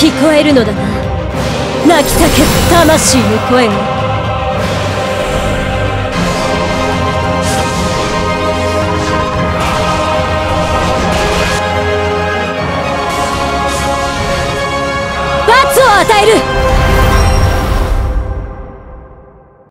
聞こえるのだな、泣き叫ぶ魂の声が。罰を与える。